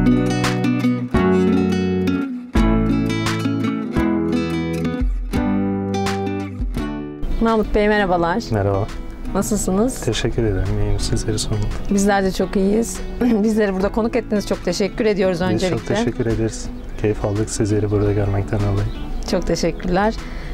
Mahmut Bey merhabalar. Merhaba. Nasılsınız? Teşekkür ederim. İyiyim. Sizleri sormalı. Bizler de çok iyiyiz. Bizleri burada konuk ettiniz. Çok teşekkür ediyoruz öncelikle. Biz çok teşekkür ederiz. Keyif aldık sizleri burada görmekten dolayı. Çok teşekkürler.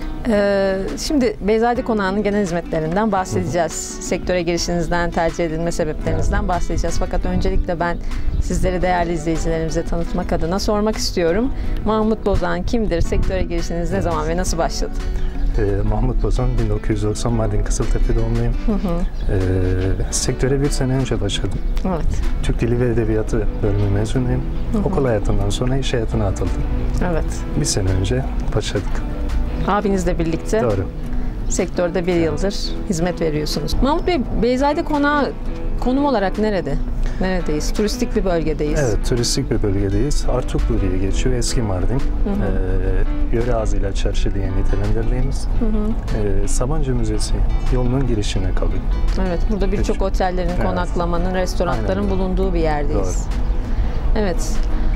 Şimdi Beyzade Konağı'nın genel hizmetlerinden bahsedeceğiz. Sektöre girişinizden, tercih edilme sebeplerinizden bahsedeceğiz. Fakat öncelikle ben sizleri değerli izleyicilerimize tanıtmak adına sormak istiyorum. Mahmut Bozan kimdir? Sektöre girişiniz ne zaman ve nasıl başladı? Mahmut Bozan, 1990 Mardin Kızıltepe doğumluyum. Sektöre bir sene önce başladım. Evet. Türk Dili ve Edebiyatı bölümü mezunuyum. Okul hayatından sonra iş hayatına atıldım. Evet. Bir sene önce başladık. Abinizle birlikte Doğru. sektörde bir yıldır hizmet veriyorsunuz. Mahmut Bey, Beyzade Konağı konum olarak nerede? Neredeyiz? Turistik bir bölgedeyiz. Evet, turistik bir bölgedeyiz. Artuklu diye geçiyor, eski Mardin. Yöre ağzıyla çarşı diye nitelendirdiğimiz Sabancı Müzesi yolunun girişine kalıyor. Evet, burada birçok otellerin, konaklamanın, restoranların bulunduğu bir yerdeyiz. Doğru. Evet.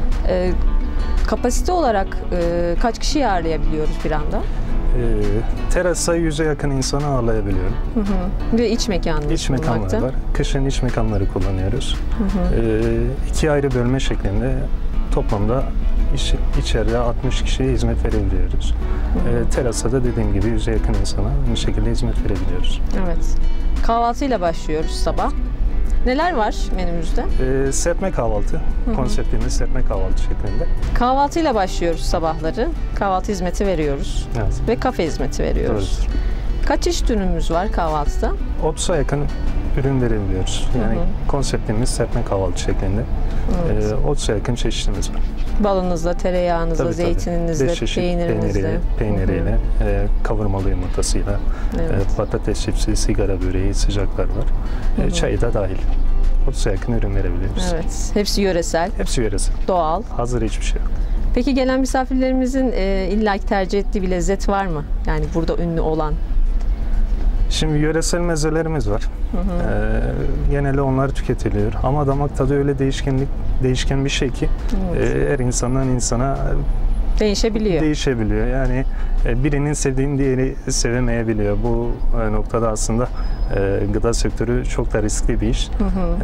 Kapasite olarak kaç kişiyi ağırlayabiliyoruz bir anda? Terasa 100'e yakın insanı ağırlayabiliyorum. Ve iç mekanımız İç mekanlar var. Kışın iç mekanları kullanıyoruz. İki ayrı bölme şeklinde toplamda içeride 60 kişiye hizmet verebiliyoruz. Terasa da dediğim gibi 100'e yakın insana aynı şekilde hizmet verebiliyoruz. Evet. Kahvaltıyla başlıyoruz sabah. Neler var menümüzde? Serpme kahvaltı. Konseptimiz serpme kahvaltı şeklinde. Kahvaltıyla başlıyoruz sabahları. Kahvaltı hizmeti veriyoruz. Evet. Ve kafe hizmeti veriyoruz. Doğrudur. Kaç çeşit ürünümüz var kahvaltıda? 30'a yakın ürün verebiliyoruz. Yani konseptimiz serpme kahvaltı şeklinde. 30'a yakın çeşitimiz var. Balınızla, tereyağınızla, zeytininizle, peynirinizle. Peyniriyle, kavurmalı yumurtasıyla, patates çipsi, sigara böreği, sıcaklar var. Çayı da dahil. 30'a yakın ürün verebiliyoruz. Evet. Hepsi yöresel. Hepsi yöresel. Doğal. Hazır hiçbir şey yok. Peki gelen misafirlerimizin illaki tercih ettiği bir lezzet var mı? Yani burada ünlü olan. Şimdi yöresel mezelerimiz var. Genelde onlar tüketiliyor. Ama damak tadı öyle değişken bir şey ki her insandan insana değişebiliyor. Yani birinin sevdiğini diğeri sevemeyebiliyor. Bu noktada aslında gıda sektörü çok da riskli bir iş.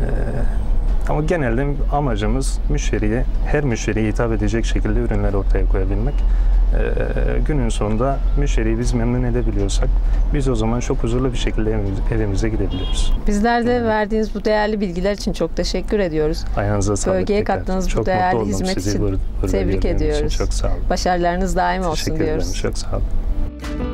Ama genelde amacımız her müşteriye hitap edecek şekilde ürünler ortaya koyabilmek. Günün sonunda müşteriyi biz memnun edebiliyorsak biz o zaman çok huzurlu bir şekilde evimize gidebiliyoruz. Bizler de verdiğiniz bu değerli bilgiler için çok teşekkür ediyoruz. Ayağınıza sağlık. Bölgeye kattığınız bu değerli hizmet için tebrik ediyoruz. Çok sağ olun. Başarılarınız daim olsun diyoruz. Teşekkür ederim. Çok sağ olun.